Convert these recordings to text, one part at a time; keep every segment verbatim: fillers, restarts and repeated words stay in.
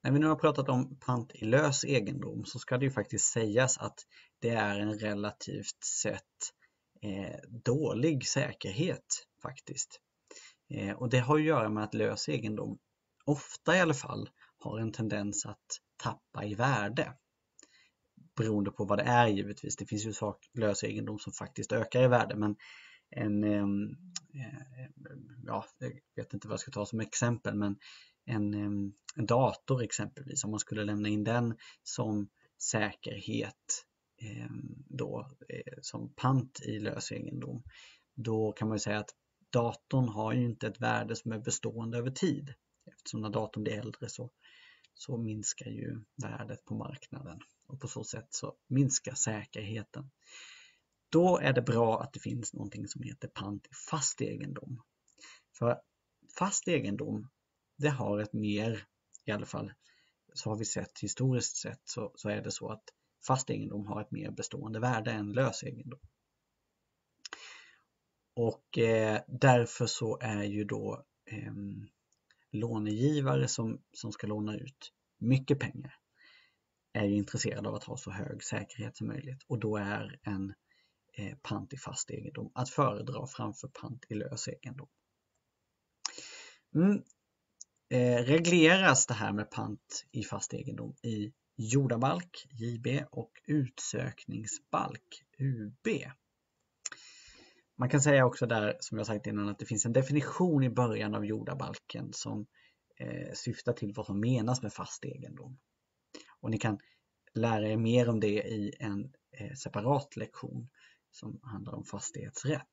när vi nu har pratat om pant i lös egendom så ska det ju faktiskt sägas att det är en relativt sett eh, dålig säkerhet faktiskt. Eh, och det har att göra med att lös egendom ofta i alla fall har en tendens att tappa i värde. Beroende på vad det är givetvis. Det finns ju sak, lös egendom som faktiskt ökar i värde, men en, eh, ja, jag vet inte vad jag ska ta som exempel, men en, en dator exempelvis, om man skulle lämna in den som säkerhet eh, då, eh, som pant i lös egendom, då kan man ju säga att datorn har ju inte ett värde som är bestående över tid. Eftersom när datorn blir äldre så, så minskar ju värdet på marknaden och på så sätt så minskar säkerheten. Då är det bra att det finns någonting som heter pant i fast egendom. För fast egendom, det har ett mer, i alla fall så har vi sett historiskt sett, så, så är det så att fast egendom har ett mer bestående värde än lös egendom. Och eh, därför så är ju då eh, lånegivare som, som ska låna ut mycket pengar är ju intresserade av att ha så hög säkerhet som möjligt. Och då är en eh, pant i fast egendom att föredra framför pant i lös egendom. Mm. Eh, regleras det här med pant i fast egendom i jordabalk, J B, och utsökningsbalk, U B. Man kan säga också där, som jag sagt innan, att det finns en definition i början av jordabalken som eh, syftar till vad som menas med fast egendom. Och ni kan lära er mer om det i en eh, separat lektion som handlar om fastighetsrätt.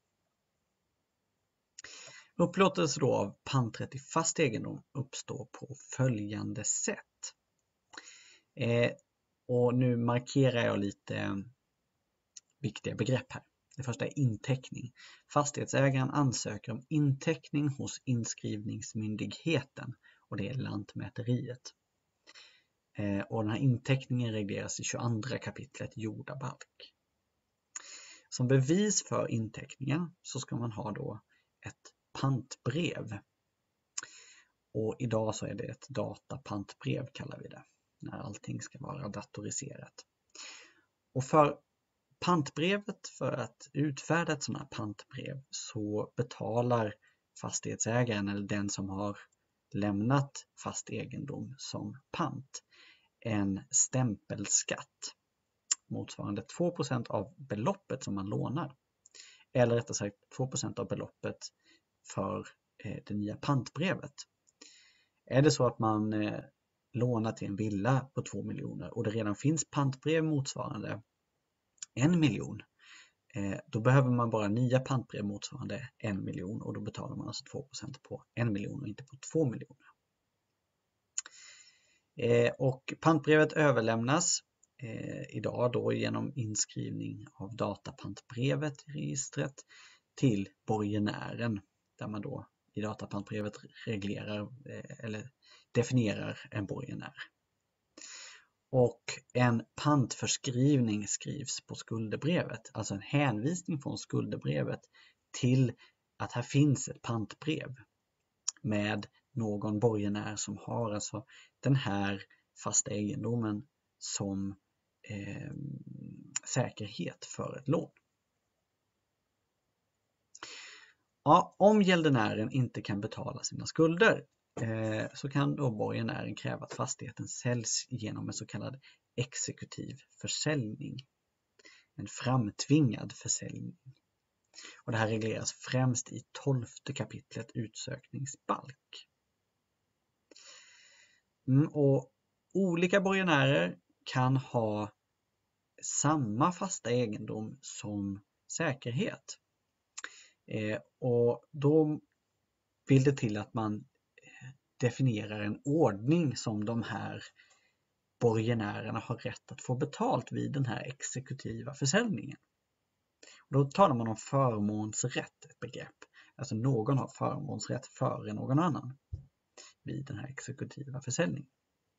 Upplåtelse då av panträtt i fast egendom uppstår på följande sätt. Eh, och nu markerar jag lite viktiga begrepp här. Det första är inteckning. Fastighetsägaren ansöker om inteckning hos inskrivningsmyndigheten, och det är Lantmäteriet. Eh, och den här inteckningen regleras i tjugoandra kapitlet jordabalk. Som bevis för inteckningen så ska man ha då ett pantbrev. Och idag så är det ett datapantbrev, kallar vi det, när allting ska vara datoriserat. Och för pantbrevet, för att utfärda ett sådant här pantbrev, så betalar fastighetsägaren eller den som har lämnat fast egendom som pant en stämpelskatt motsvarande två procent av beloppet som man lånar. Eller rättare sagt två procent av beloppet för eh, det nya pantbrevet. Är det så att man eh, lånar till en villa på två miljoner och det redan finns pantbrev motsvarande en miljon, eh, då behöver man bara nya pantbrev motsvarande en miljon, och då betalar man alltså två procent på en miljon och inte på två miljoner. Eh, och pantbrevet överlämnas eh, idag då genom inskrivning av datapantbrevet i registret till borgenären, där man då i datapantbrevet reglerar eh, eller definierar en borgenär. Och en pantförskrivning skrivs på skuldebrevet, alltså en hänvisning från skuldebrevet till att här finns ett pantbrev med någon borgenär som har alltså den här fasta egendomen som eh, säkerhet för ett lån. Ja, om gäldenären inte kan betala sina skulder eh, så kan då borgenären kräva att fastigheten säljs genom en så kallad exekutiv försäljning. En framtvingad försäljning. Och det här regleras främst i tolfte kapitlet utsökningsbalk. Mm, och olika borgenärer kan ha samma fasta egendom som säkerhet. Eh, och då vill det till att man definierar en ordning som de här borgenärerna har rätt att få betalt vid den här exekutiva försäljningen. Och då talar man om förmånsrätt, ett begrepp. Alltså någon har förmånsrätt före någon annan vid den här exekutiva försäljningen.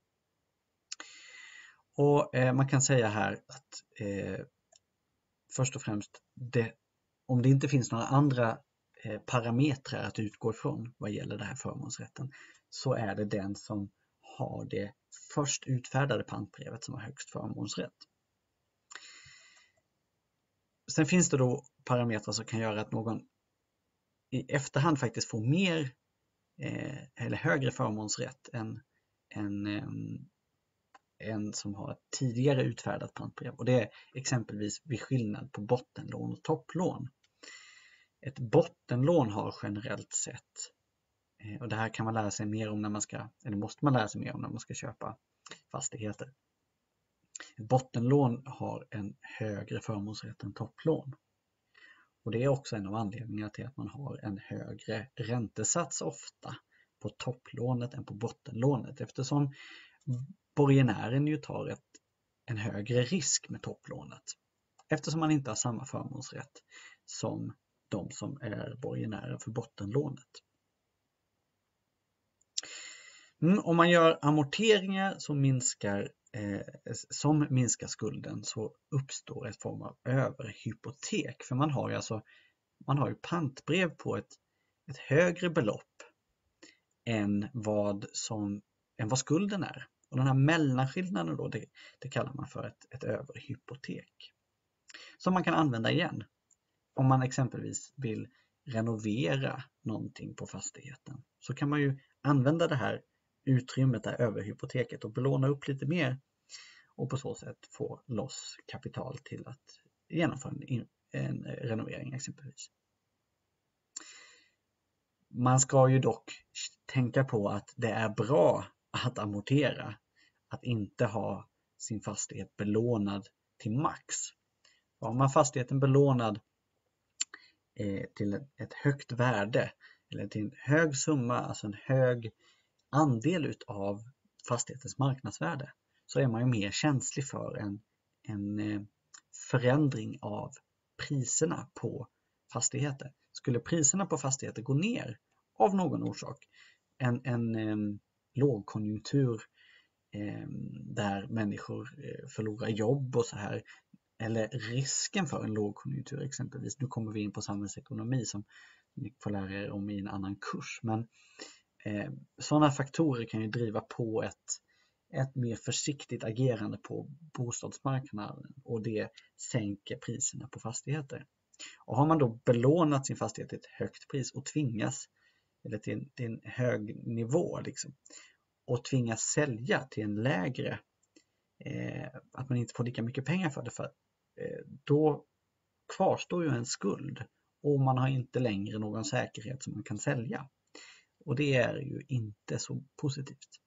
Och eh, man kan säga här att eh, först och främst det, om det inte finns några andra parametrar att utgå ifrån vad gäller den här förmånsrätten, så är det den som har det först utfärdade pantbrevet som har högst förmånsrätt. Sen finns det då parametrar som kan göra att någon i efterhand faktiskt får mer eh, eller högre förmånsrätt än, än, eh, än som har ett tidigare utfärdat pantbrev. Och det är exempelvis vid skillnad på bottenlån och topplån. Ett bottenlån har generellt sett, och det här kan man lära sig mer om när man ska, eller måste man lära sig mer om när man ska köpa fastigheter. Ett bottenlån har en högre förmånsrätt än topplån. Och det är också en av anledningarna till att man har en högre räntesats ofta på topplånet än på bottenlånet. Eftersom borgenären ju tar ett, en högre risk med topplånet. Eftersom man inte har samma förmånsrätt som de som är borgenärer för bottenlånet. Mm, om man gör amorteringar som minskar, eh, som minskar skulden så uppstår ett form av överhypotek. För man har ju, alltså, man har ju pantbrev på ett, ett högre belopp än vad, som, än vad skulden är. Och den här mellanskillnaden då, det, det kallar man för ett, ett överhypotek. Som man kan använda igen. Om man exempelvis vill renovera någonting på fastigheten så kan man ju använda det här utrymmet där över hypoteket och belåna upp lite mer och på så sätt få loss kapital till att genomföra en, en renovering exempelvis. Man ska ju dock tänka på att det är bra att amortera, att inte ha sin fastighet belånad till max. Har man fastigheten belånad eh, till ett högt värde eller till en hög summa, alltså en hög andel av fastighetens marknadsvärde, så är man ju mer känslig för en, en förändring av priserna på fastigheter. Skulle priserna på fastigheter gå ner av någon orsak, en, en, en lågkonjunktur eh, där människor förlorar jobb och så här, eller risken för en lågkonjunktur exempelvis, nu kommer vi in på samhällsekonomi som ni får lära er om i en annan kurs, men eh, sådana faktorer kan ju driva på ett, ett mer försiktigt agerande på bostadsmarknaden och det sänker priserna på fastigheter. Och har man då belånat sin fastighet till ett högt pris och tvingas, eller till en, till en hög nivå liksom, och tvingas sälja till en lägre, eh, att man inte får lika mycket pengar för det, för eh, då kvarstår ju en skuld och man har inte längre någon säkerhet som man kan sälja. Och det är ju inte så positivt.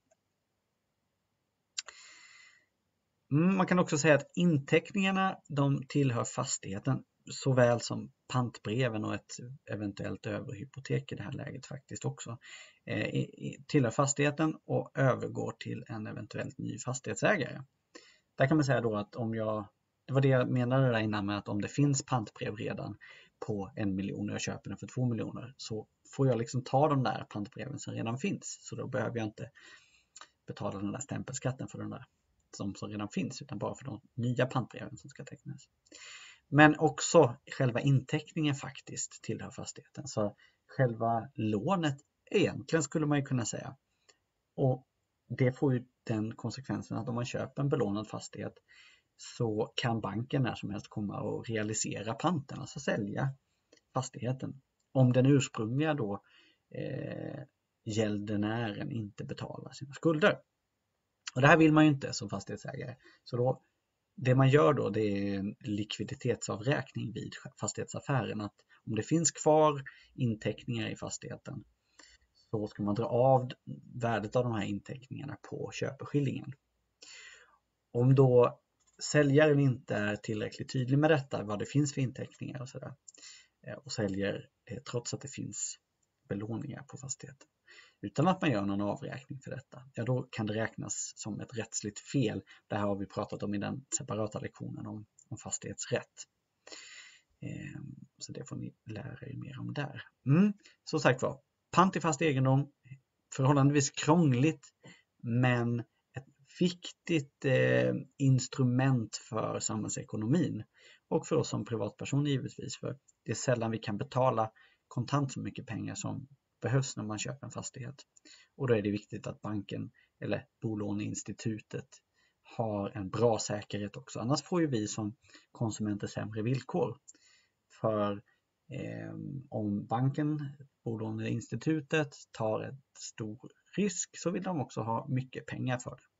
Mm, man kan också säga att inteckningarna, de tillhör fastigheten såväl som pantbreven och ett eventuellt överhypotek i det här läget faktiskt också. Eh, i, tillhör fastigheten och övergår till en eventuellt ny fastighetsägare. Där kan man säga då att om jag, det var det jag menade där innan med att om det finns pantbrev redan på en miljon och jag köper den för två miljoner, så får jag liksom ta de där pantbreven som redan finns. Så då behöver jag inte betala den där stämpelskatten för den där som, som redan finns, utan bara för de nya pantbreven som ska tecknas. Men också själva inteckningen faktiskt tillhör fastigheten. Så själva lånet egentligen skulle man ju kunna säga. Och det får ju den konsekvensen att om man köper en belånad fastighet så kan banken när som helst komma och realisera panten, alltså sälja fastigheten. Om den ursprungliga då eh, gäldenären inte betalar sina skulder. Och det här vill man ju inte som fastighetsägare. Så då, det man gör då, det är en likviditetsavräkning vid fastighetsaffären. Att om det finns kvar inteckningar i fastigheten så ska man dra av värdet av de här inteckningarna på köpeskillingen. Om då säljaren inte är tillräckligt tydlig med detta, vad det finns för inteckningar och sådär, och säljer trots att det finns belåningar på fastigheten, utan att man gör någon avräkning för detta, ja då kan det räknas som ett rättsligt fel. Det här har vi pratat om i den separata lektionen om, om fastighetsrätt. Eh, så det får ni lära er mer om där. Mm. Så sagt var, pant i fast egendom, förhållandevis krångligt, men ett viktigt eh, instrument för samhällsekonomin och för oss som privatperson givetvis, för det är sällan vi kan betala kontant så mycket pengar som behövs när man köper en fastighet. Och då är det viktigt att banken eller bolåneinstitutet har en bra säkerhet också. Annars får ju vi som konsumenter sämre villkor. För eh, om banken, bolåneinstitutet tar ett stor risk så vill de också ha mycket pengar för det.